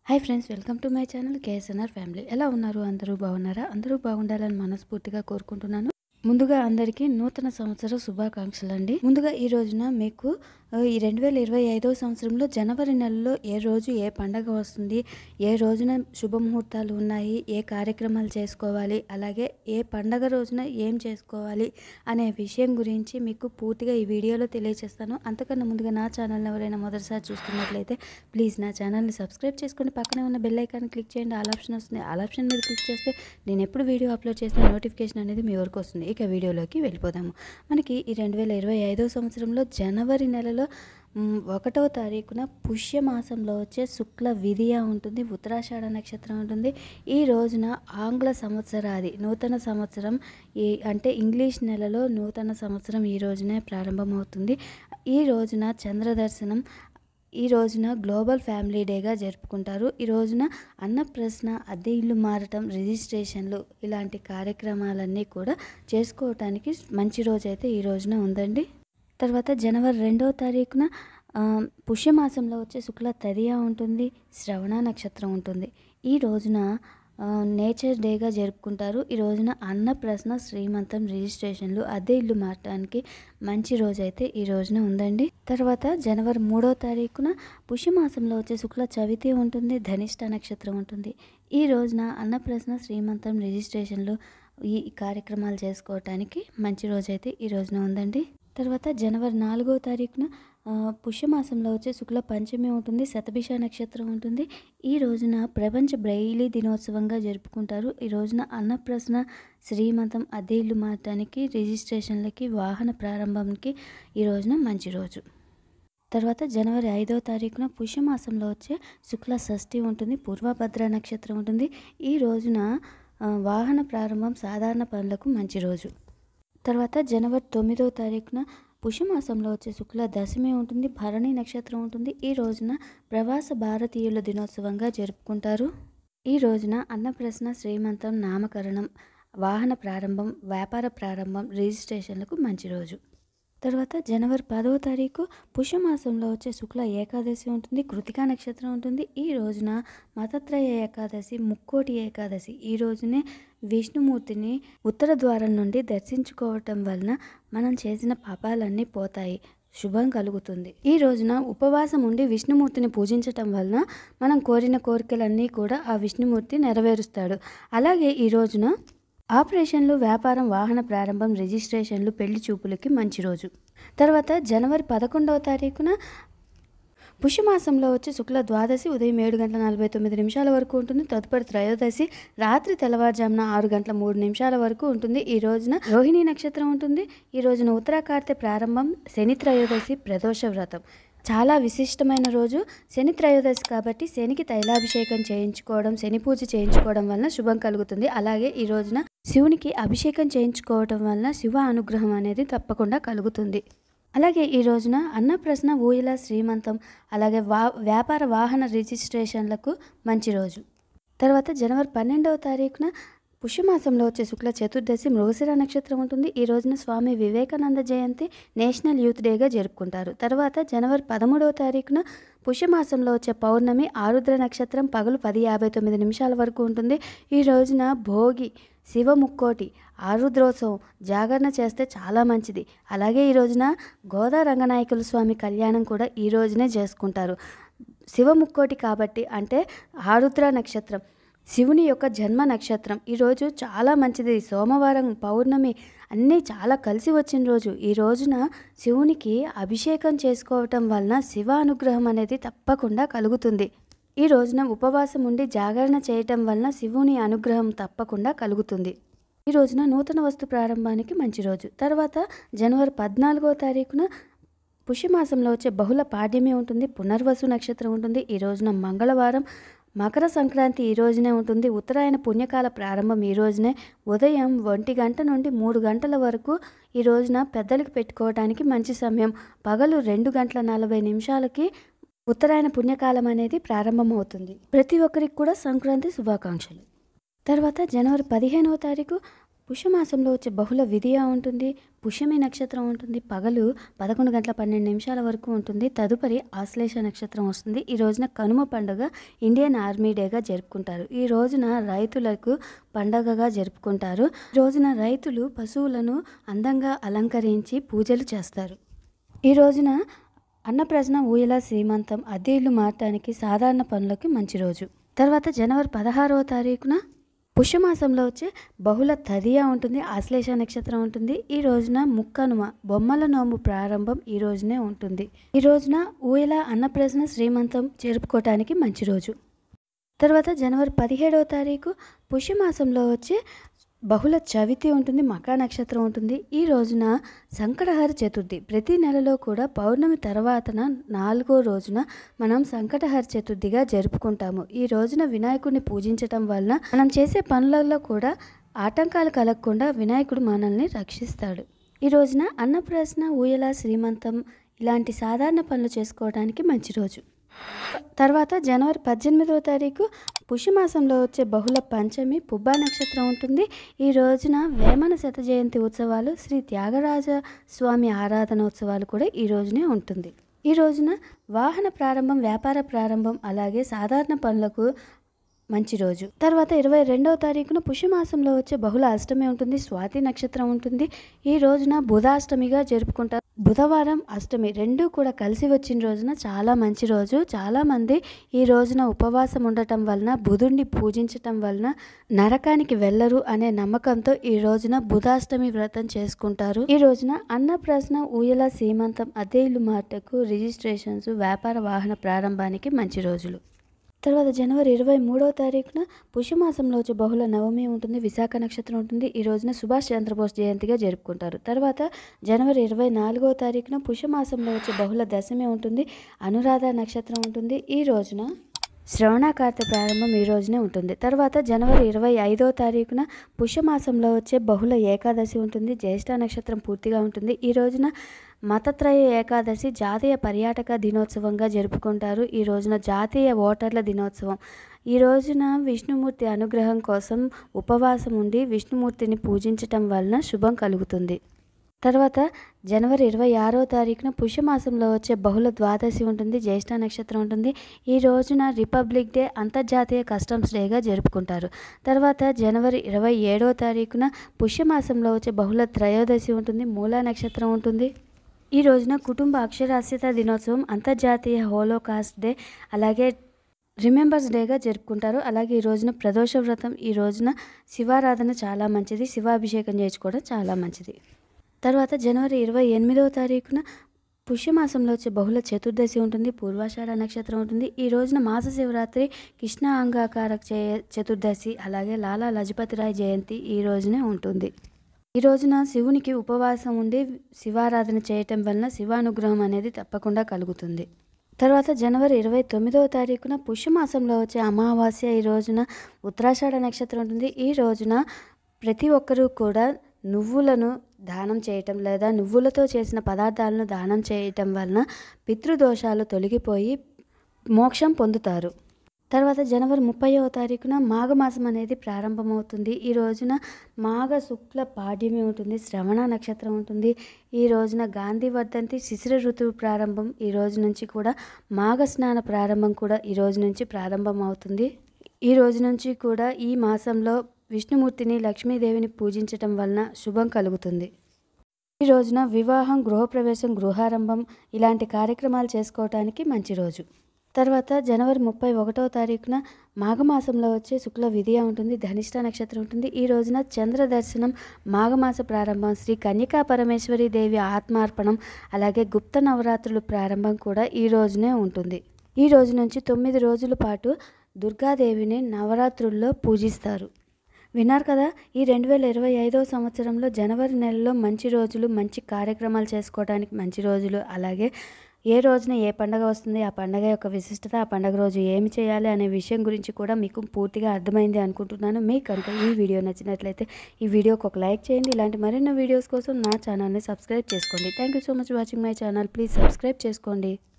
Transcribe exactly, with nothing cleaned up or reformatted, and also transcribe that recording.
Hi friends, welcome to my channel KSNR family. ఎలా ఉన్నారు? అందరూ బాగున్నారా? అందరూ బాగుండాలని మనస్ఫూర్తిగా కోరుకుంటున్నాను. ముందుగా అందరికీ నూతన సంవత్సర శుభాకాంక్షలు అండి. ముందుగా ఈ రోజున మీకు ఈ రెండు వేల ఇరవై ఐదవ సంవత్సరంలో జనవరి నెలలో ఏ రోజు ఏ పండగ వస్తుంది, ఏ రోజున శుభముహూర్తాలు ఉన్నాయి, ఏ కార్యక్రమాలు చేసుకోవాలి, అలాగే ఏ పండగ రోజున ఏం చేసుకోవాలి అనే విషయం గురించి మీకు పూర్తిగా ఈ వీడియోలో తెలియజేస్తాను. అంతకన్నా ముందుగా నా ఛానల్ని ఎవరైనా మొదటిసారి చూస్తున్నట్లయితే ప్లీజ్ నా ఛానల్ని సబ్స్క్రైబ్ చేసుకొని పక్కనే ఉన్న బెల్ ఐకాన్ క్లిక్ చేయండి. ఆల్ ఆప్షన్ వస్తుంది. ఆల్ ఆప్షన్ మీద క్లిక్ చేస్తే నేను ఎప్పుడు వీడియో అప్లోడ్ చేసిన నోటిఫికేషన్ అనేది మీ వరకు వస్తుంది. ఇక వీడియోలోకి వెళ్ళిపోదాము. మనకి ఈ రెండు వేల ఇరవై ఐదవ సంవత్సరంలో జనవరి నెలలో ఒకటవ తారీఖున పుష్యమాసంలో వచ్చే శుక్ల విధియ ఉంటుంది, ఉత్తరాషాఢ నక్షత్రం ఉంటుంది. ఈ రోజున ఆంగ్ల సంవత్సరాది నూతన సంవత్సరం ఈ అంటే ఇంగ్లీష్ నెలలో నూతన సంవత్సరం ఈ రోజునే ప్రారంభమవుతుంది. ఈ రోజున చంద్రదర్శనం, ఈ రోజున గ్లోబల్ ఫ్యామిలీ డేగా జరుపుకుంటారు. ఈ రోజున అన్నప్రశ్న, అద్దె ఇల్లు మారటం, రిజిస్ట్రేషన్లు ఇలాంటి కార్యక్రమాలన్నీ కూడా చేసుకోవటానికి మంచి రోజు అయితే ఈ రోజున ఉందండి. తర్వాత జనవరి రెండవ తారీఖున పుష్యమాసంలో వచ్చే శుక్ల తదియ ఉంటుంది, శ్రవణ నక్షత్రం ఉంటుంది. ఈ రోజున నేచర్ డేగా జరుపుకుంటారు. ఈ రోజున అన్నప్రశ్న, శ్రీమంతం, రిజిస్ట్రేషన్లు, అద్దె ఇల్లు మారటానికి మంచి రోజు అయితే ఈ రోజున ఉందండి. తర్వాత జనవరి మూడో తారీఖున పుష్యమాసంలో వచ్చే శుక్ల చవితి ఉంటుంది, ధనిష్ట నక్షత్రం ఉంటుంది. ఈ రోజున అన్నప్రశ్న, శ్రీమంతం, రిజిస్ట్రేషన్లు ఈ కార్యక్రమాలు చేసుకోవటానికి మంచి రోజు అయితే ఈ రోజున ఉందండి. తర్వాత జనవరి నాలుగో తారీఖున పుష్యమాసంలో వచ్చే శుక్ల పంచమి ఉంటుంది, శతభిష నక్షత్రం ఉంటుంది. ఈ రోజున ప్రపంచ బ్రెయిలీ దినోత్సవంగా జరుపుకుంటారు. ఈ రోజున అన్నప్రశ్న, శ్రీమంతం, అద్దె ఇల్లు మారటానికి, రిజిస్ట్రేషన్లకి, వాహన ప్రారంభంకి ఈ రోజున మంచి రోజు. తర్వాత జనవరి ఐదవ తారీఖున పుష్యమాసంలో వచ్చే శుక్ల షష్ఠి ఉంటుంది, పూర్వభద్ర నక్షత్రం ఉంటుంది. ఈ రోజున వాహన ప్రారంభం, సాధారణ పనులకు మంచి రోజు. తర్వాత జనవరి తొమ్మిదవ తారీఖున పుష్యమాసంలో వచ్చే శుక్ల దశమి ఉంటుంది, భరణి నక్షత్రం ఉంటుంది. ఈ రోజున ప్రవాస భారతీయుల దినోత్సవంగా జరుపుకుంటారు. ఈ రోజున అన్నప్రశ్న, శ్రీమంతం, నామకరణం, వాహన ప్రారంభం, వ్యాపార ప్రారంభం, రిజిస్ట్రేషన్లకు మంచి రోజు. తర్వాత జనవరి పదవ తారీఖు పుష్యమాసంలో వచ్చే శుక్ల ఏకాదశి ఉంటుంది, కృతికా నక్షత్రం ఉంటుంది. ఈ రోజున మతత్రయ ఏకాదశి, ముక్కోటి ఏకాదశి. ఈ రోజునే విష్ణుమూర్తిని ఉత్తర ద్వారం నుండి దర్శించుకోవటం వలన మనం చేసిన పాపాలన్నీ పోతాయి, శుభం కలుగుతుంది. ఈ రోజున ఉపవాసం ఉండి విష్ణుమూర్తిని పూజించటం వలన మనం కోరిన కోరికలన్నీ కూడా ఆ విష్ణుమూర్తి నెరవేరుస్తాడు. అలాగే ఈ రోజున ఆపరేషన్లు, వ్యాపారం, వాహన ప్రారంభం, రిజిస్ట్రేషన్లు, పెళ్లి చూపులకి మంచి రోజు. తర్వాత జనవరి పదకొండవ తారీఖున పుష్యమాసంలో వచ్చి శుక్ల ద్వాదశి ఉదయం ఏడు గంటల నలభై తొమ్మిది నిమిషాల వరకు ఉంటుంది. తదుపరి త్రయోదశి రాత్రి తెల్లవారుజామున ఆరు గంటల మూడు నిమిషాల వరకు ఉంటుంది. ఈ రోజున రోహిణి నక్షత్రం ఉంటుంది. ఈ రోజున ఉత్తరాకార్తె ప్రారంభం, శని త్రయోదశి, ప్రదోష వ్రతం. చాలా విశిష్టమైన రోజు శని త్రయోదశి కాబట్టి శనికి తైలాభిషేకం చేయించుకోవడం, శని పూజ చేయించుకోవడం వలన శుభం కలుగుతుంది. అలాగే ఈ రోజున శివునికి అభిషేకం చేయించుకోవడం వలన శివ అనుగ్రహం అనేది తప్పకుండా కలుగుతుంది. అలాగే ఈ రోజున అన్నప్రశ్న, ఊయల, శ్రీమంతం, అలాగే వా వ్యాపార వాహన రిజిస్ట్రేషన్లకు మంచి రోజు. తర్వాత జనవరి పన్నెండవ తారీఖున పుష్యమాసంలో వచ్చే శుక్ల చతుర్దశి, మృగశిర నక్షత్రం ఉంటుంది. ఈ రోజున స్వామి వివేకానంద జయంతి, నేషనల్ యూత్ డేగా జరుపుకుంటారు. తర్వాత జనవరి పదమూడవ తారీఖున పుష్యమాసంలో వచ్చే పౌర్ణమి, ఆరుద్ర నక్షత్రం, పగలు పది యాభై తొమ్మిది నిమిషాల వరకు ఉంటుంది. ఈ రోజున భోగి, శివ ముక్కోటి, ఆరుద్రోత్సవం జాగరణ చేస్తే చాలా మంచిది. అలాగే ఈ రోజున గోదా రంగనాయకుల స్వామి కళ్యాణం కూడా ఈ రోజునే చేసుకుంటారు. శివ ముక్కోటి కాబట్టి అంటే ఆరుద్ర నక్షత్రం శివుని యొక్క జన్మ నక్షత్రం. ఈరోజు చాలా మంచిది. సోమవారం, పౌర్ణమి అన్నీ చాలా కలిసి వచ్చిన రోజు. ఈ రోజున శివునికి అభిషేకం చేసుకోవటం వలన శివ అనుగ్రహం అనేది తప్పకుండా కలుగుతుంది. ఈ రోజున ఉపవాసం ఉండి జాగరణ చేయటం వలన శివుని అనుగ్రహం తప్పకుండా కలుగుతుంది. ఈ రోజున నూతన వస్తు ప్రారంభానికి మంచి రోజు. తర్వాత జనవరి పద్నాలుగో తారీఖున పుష్యమాసంలో వచ్చే బహుళ పాడ్యమి ఉంటుంది, పునర్వసు నక్షత్రం ఉంటుంది. ఈ రోజున మంగళవారం, మకర సంక్రాంతి ఈ రోజునే ఉంటుంది. ఉత్తరాయణ పుణ్యకాల ప్రారంభం ఈ రోజునే. ఉదయం ఒంటి గంట నుండి మూడు గంటల వరకు ఈ రోజున పెద్దలకు పెట్టుకోవడానికి మంచి సమయం. పగలు రెండు గంటల నలభై నిమిషాలకి ఉత్తరాయణ పుణ్యకాలం అనేది ప్రారంభమవుతుంది. ప్రతి ఒక్కరికి కూడా సంక్రాంతి శుభాకాంక్షలు. తర్వాత జనవరి పదిహేనవ తారీఖు పుష్యమాసంలో వచ్చే బహుళ విధియ ఉంటుంది. పుష్యమి నక్షత్రం ఉంటుంది. పగలు పదకొండు గంటల పన్నెండు నిమిషాల వరకు ఉంటుంది. తదుపరి ఆశ్లేష నక్షత్రం వస్తుంది. ఈ రోజున కనుమ పండుగ ఇండియన్ ఆర్మీ డేగా జరుపుకుంటారు. ఈ రోజున రైతులకు పండగగా జరుపుకుంటారు. ఈ రోజున రైతులు పశువులను అందంగా అలంకరించి పూజలు చేస్తారు. ఈ రోజున అన్నప్రాసన, ఊయల, సీమంతం, అద్దె ఇల్లు మారటానికి, సాధారణ పనులకి మంచి రోజు. తర్వాత జనవరి పదహారవ తారీఖున పుష్యమాసంలో వచ్చే బహుళ తదియ ఉంటుంది. ఆశ్లేష నక్షత్రం ఉంటుంది. ఈ రోజున ముక్కనుమ, బొమ్మల నోము ప్రారంభం ఈ రోజునే ఉంటుంది. ఈ రోజున ఊయల, అన్నప్రాసన, శ్రీమంతం జరుపుకోవటానికి మంచి రోజు. తర్వాత జనవరి పదిహేడవ తారీఖు పుష్యమాసంలో వచ్చే బహుళ చవితి ఉంటుంది. మకా నక్షత్రం ఉంటుంది. ఈ రోజున సంకటహర చతుర్థి. ప్రతి నెలలో కూడా పౌర్ణమి తర్వాతన నాలుగో రోజున మనం సంకటహర చతుర్థిగా జరుపుకుంటాము. ఈ రోజున వినాయకుడిని పూజించటం వలన మనం చేసే పనులలో కూడా ఆటంకాలు కలగకుండా వినాయకుడు మనల్ని రక్షిస్తాడు. ఈ రోజున అన్నప్రాసన, ఊయల, శ్రీమంతం ఇలాంటి సాధారణ పనులు చేసుకోవడానికి మంచి రోజు. తర్వాత జనవరి పద్దెనిమిదవ తారీఖు పుష్యమాసంలో వచ్చే బహుళ పంచమి, పుబ్బా నక్షత్రం ఉంటుంది. ఈ రోజున వేమన శత జయంతి ఉత్సవాలు, శ్రీ త్యాగరాజ స్వామి ఆరాధనోత్సవాలు కూడా ఈ రోజునే ఉంటుంది. ఈ రోజున వాహన ప్రారంభం, వ్యాపార ప్రారంభం అలాగే సాధారణ పనులకు మంచి రోజు. తర్వాత ఇరవై రెండవ తారీఖున పుష్యమాసంలో వచ్చే బహుళ అష్టమి ఉంటుంది. స్వాతి నక్షత్రం ఉంటుంది. ఈ రోజున బుధాష్టమిగా జరుపుకుంటారు. బుధవారం, అష్టమి రెండు కూడా కలిసి వచ్చిన రోజున చాలా మంచి రోజు. చాలామంది ఈ రోజున ఉపవాసం ఉండటం వలన, బుధుడిని పూజించటం వలన నరకానికి వెళ్ళరు అనే నమ్మకంతో ఈ రోజున బుధాష్టమి వ్రతం చేసుకుంటారు. ఈ రోజున అన్నప్రాసన, ఊయల, సీమంతం, అద్దె ఇల్లు మార్టకు, రిజిస్ట్రేషన్స్, వ్యాపార వాహన ప్రారంభానికి మంచి రోజులు. తర్వాత జనవరి ఇరవై మూడవ తారీఖున పుష్యమాసంలో వచ్చే బహుళ నవమి ఉంటుంది. విశాఖ నక్షత్రం ఉంటుంది. ఈ రోజున సుభాష్ చంద్రబోస్ జయంతిగా జరుపుకుంటారు. తర్వాత జనవరి ఇరవై నాలుగవ తారీఖున పుష్యమాసంలో వచ్చే బహుళ దశమి ఉంటుంది. అనురాధ నక్షత్రం ఉంటుంది. ఈ రోజున శ్రవణాకార్తె ప్రారంభం ఈ రోజునే ఉంటుంది. తర్వాత జనవరి ఇరవై ఐదవ తారీఖున పుష్యమాసంలో వచ్చే బహుళ ఏకాదశి ఉంటుంది. జ్యేష్ఠ నక్షత్రం పూర్తిగా ఉంటుంది. ఈ రోజున మతత్రయ ఏకాదశి జాతీయ పర్యాటక దినోత్సవంగా జరుపుకుంటారు. ఈ రోజున జాతీయ ఓటర్ల దినోత్సవం. ఈ రోజున విష్ణుమూర్తి అనుగ్రహం కోసం ఉపవాసం ఉండి విష్ణుమూర్తిని పూజించటం వలన శుభం కలుగుతుంది. తర్వాత జనవరి ఇరవై ఆరో తారీఖున పుష్యమాసంలో వచ్చే బహుళ ద్వాదశి ఉంటుంది. జ్యేష్ఠ నక్షత్రం ఉంటుంది. ఈ రోజున రిపబ్లిక్ డే, అంతర్జాతీయ కస్టమ్స్ డేగా జరుపుకుంటారు. తర్వాత జనవరి ఇరవై ఏడో తారీఖున పుష్యమాసంలో వచ్చే బహుళ త్రయోదశి ఉంటుంది. మూలా నక్షత్రం ఉంటుంది. ఈ రోజున కుటుంబ అక్షరాస్యత దినోత్సవం, అంతర్జాతీయ హోలోకాస్ట్ డే అలాగే రిమెంబర్స్ డేగా జరుపుకుంటారు. అలాగే ఈ రోజున ప్రదోష వ్రతం. ఈ రోజున శివారాధన చాలా మంచిది. శివాభిషేకం చేసుకోవడం చాలా మంచిది. తర్వాత జనవరి ఇరవై ఎనిమిదవ తారీఖున పుష్యమాసంలో వచ్చే బహుళ చతుర్దశి ఉంటుంది. పూర్వాషాఢ నక్షత్రం ఉంటుంది. ఈ రోజున మాస శివరాత్రి, కృష్ణ అంగాకార చతుర్దశి అలాగే లాలా లజపతి రాయ్ జయంతి ఈ రోజునే ఉంటుంది. ఈ రోజున శివునికి ఉపవాసం ఉండి శివారాధన చేయటం వలన శివానుగ్రహం అనేది తప్పకుండా కలుగుతుంది. తర్వాత జనవరి ఇరవై తొమ్మిదవ తారీఖున పుష్యమాసంలో వచ్చే అమావాస్య. ఈ రోజున ఉత్తరాషాఢ నక్షత్రం ఉంటుంది. ఈ రోజున ప్రతి ఒక్కరూ కూడా నువ్వులను దానం చేయటం లేదా నువ్వులతో చేసిన పదార్థాలను దానం చేయటం వలన పితృదోషాలు తొలగిపోయి మోక్షం పొందుతారు. తర్వాత జనవరి ముప్పైవ తారీఖున మాఘమాసం అనేది ప్రారంభమవుతుంది. ఈ రోజున మాఘ శుక్ల పాడ్యమి ఉంటుంది. శ్రవణ నక్షత్రం ఉంటుంది. ఈ రోజున గాంధీ వర్ధంతి, శిశిర ఋతువు ప్రారంభం. ఈ రోజు నుంచి కూడా మాఘ స్నాన ప్రారంభం కూడా ఈ రోజు నుంచి ప్రారంభం అవుతుంది. ఈ రోజు నుంచి కూడా ఈ మాసంలో విష్ణుమూర్తిని, లక్ష్మీదేవిని పూజించటం వలన శుభం కలుగుతుంది. ఈ రోజున వివాహం, గృహప్రవేశం, గృహారంభం ఇలాంటి కార్యక్రమాలు చేసుకోవటానికి మంచి రోజు. తర్వాత జనవరి ముప్పై ఒకటవ తారీఖున మాఘమాసంలో వచ్చే శుక్ల విధియ ఉంటుంది. ధనిష్ట నక్షత్రం ఉంటుంది. ఈ రోజున చంద్ర దర్శనం, మాఘమాస ప్రారంభం, శ్రీ కన్యకా పరమేశ్వరి దేవి ఆత్మార్పణం అలాగే గుప్త నవరాత్రులు ప్రారంభం కూడా ఈ రోజునే ఉంటుంది. ఈ రోజు నుంచి తొమ్మిది రోజుల పాటు దుర్గాదేవిని నవరాత్రుల్లో పూజిస్తారు. విన్నారు కదా, ఈ రెండు వేల ఇరవై ఐదవ సంవత్సరంలో జనవరి నెలలో మంచి రోజులు, మంచి కార్యక్రమాలు చేసుకోవడానికి మంచి రోజులు, అలాగే ఏ రోజున ఏ పండగ వస్తుంది, ఆ పండగ యొక్క విశిష్టత, ఆ పండగ రోజు ఏమి చేయాలి అనే విషయం గురించి కూడా మీకు పూర్తిగా అర్థమైంది అనుకుంటున్నాను. మీకు కనుక ఈ వీడియో నచ్చినట్లయితే ఈ వీడియోకి ఒక లైక్ చేయండి. ఇలాంటి మరిన్ని వీడియోస్ కోసం నా ఛానల్ని సబ్స్క్రైబ్ చేసుకోండి. Thank you so much watching my channel. Please subscribe చేసుకోండి.